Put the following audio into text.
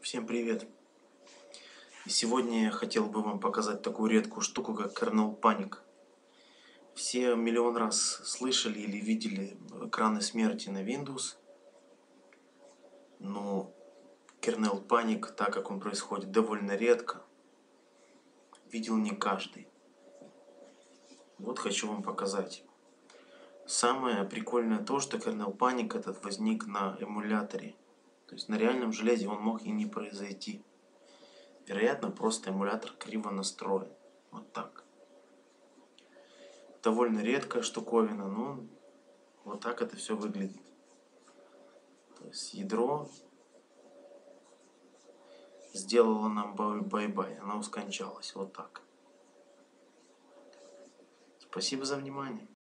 Всем привет! И сегодня я хотел бы вам показать такую редкую штуку, как Kernel Panic. Все миллион раз слышали или видели экраны смерти на Windows, но Kernel Panic, так как он происходит довольно редко, видел не каждый. Вот хочу вам показать. Самое прикольное то, что Kernel Panic этот возник на эмуляторе. То есть на реальном железе он мог и не произойти. Вероятно, просто эмулятор криво настроен. Вот так. Довольно редкая штуковина, но вот так это все выглядит. То есть ядро сделало нам бай-бай, оно скончалось. Вот так. Спасибо за внимание.